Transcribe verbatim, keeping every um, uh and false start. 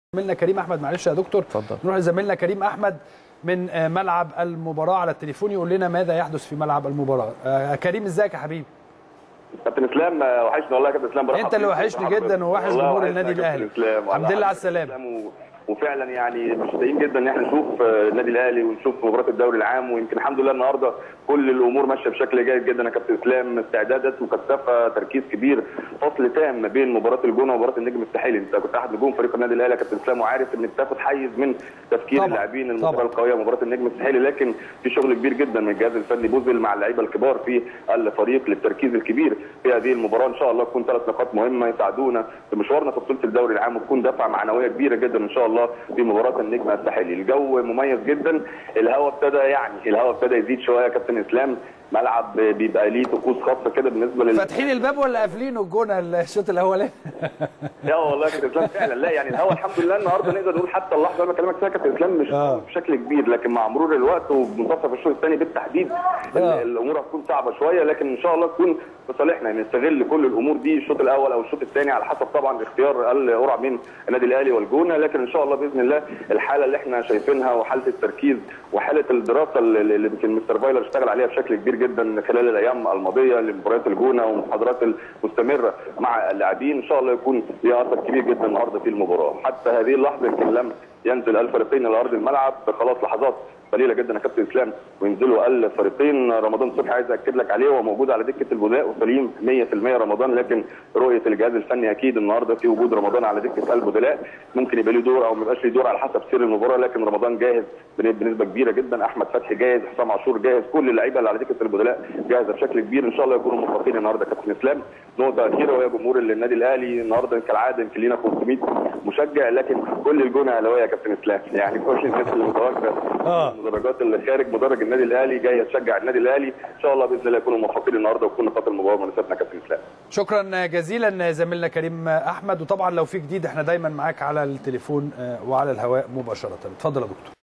زميلنا كريم احمد، معلش يا دكتور اتفضل. نروح لزميلنا كريم احمد من ملعب المباراه على التليفون يقول لنا ماذا يحدث في ملعب المباراه. آه كريم ازيك يا حبيبي؟ كابتن اسلام وحشني والله يا كابتن اسلام. انت اللي وحشني جدا ووحش جمهور النادي الاهلي. الحمد لله على السلامه. وفعلا يعني مشتاقين جدا ان احنا نشوف النادي الاهلي ونشوف مباراه الدوري العام، ويمكن الحمد لله النهارده كل الامور ماشيه بشكل جيد جدا يا كابتن اسلام. استعدادات مكثفه، تركيز كبير، فصل تام ما بين مباراه الجونه ومباراه النجم الساحلي. انت كنت احد نجوم فريق النادي الاهلي يا كابتن اسلام، وعارف انك تاخد حيز من تفكير اللاعبين المباراه القويه مباراه النجم الساحلي، لكن في شغل كبير جدا من الجهاز الفني بوزل مع اللعيبه الكبار في الفريق للتركيز الكبير في هذه المباراه. ان شاء الله تكون ثلاث نقاط مهمه يساعدونا في مشوارنا في بطوله الدوري العام، وتكون دفعه معنويه كبيره جدا ان شاء الله في مباراه النجم الساحلي. الجو مميز جدا، الهواء ابتدى يعني الهواء ابتدى يزيد شويه يا كابتن اسلام. ملعب بيبقى ليه طقوس خاصه كده بالنسبه لل فاتحين الباب ولا قافلينه الجونه الشوط الاولاني؟ لا والله يا كابتن اسلام فعلا لا يعني الهواء الحمد لله النهارده نقدر نقول حتى اللحظه اللي بكلمك فيها كابتن اسلام مش آه. بشكل كبير، لكن مع مرور الوقت ومنتصف الشوط الثاني بالتحديد آه. الامور هتكون صعبه شويه، لكن ان شاء الله تكون في صالحنا. نستغل كل الامور دي الشوط الاول او الشوط الثاني على حسب طبعا اختيار القرعه بين النادي الاهلي والجونه، لكن ان شاء الله باذن الله الحاله اللي احنا شايفينها وحاله التركيز وحاله الدراسه اللي يمكن مستر فايلر اشتغل عليها بشكل كبير جدا خلال الايام الماضيه لمباريات الجونه والمحاضرات المستمره مع اللاعبين، ان شاء الله يكون ليها اثر كبير جدا النهارده في المباراه. حتى هذه اللحظه يمكن لم ينزل الفريقين الى ارض الملعب، خلاص لحظات قليله جدا يا كابتن اسلام وينزلوا الفريقين. رمضان صبحي عايز اكد لك عليه هو موجود على دكه البدلاء وسليم مية في المية رمضان، لكن رؤيه الجهاز الفني اكيد النهارده في وجود رمضان على دكه البدلاء، ممكن يبقى له دور او ما يبقاش له دور على حسب سير المباراه، لكن رمضان جاهز بنسبه كبيره جدا. احمد فتحي جاهز، حسام عاشور جاهز، كل اللعيبه اللي على دكه البدلاء جاهزه بشكل كبير. ان شاء الله يكونوا موفقين النهارده يا كابتن اسلام. نقطه اخيره وهي جمهور النادي الاهلي النهارده كالعاده يمكن لينا خمسمية مشجع، لكن كل الجونه اهلاويه يا كابتن اسلام، يعني كل الناس اللي متواجده المدرجات اللي خارج مدرج النادي الاهلي جايه تشجع النادي الاهلي. ان شاء الله باذن الله يكونوا موفقين النهارده وتكون نقاط المباراه مناسبتنا كابتن اسلام. شكرا جزيلا زميلنا كريم احمد، وطبعا لو في جديد احنا دايما معاك على التليفون وعلى الهواء مباشره. اتفضل يا دكتور.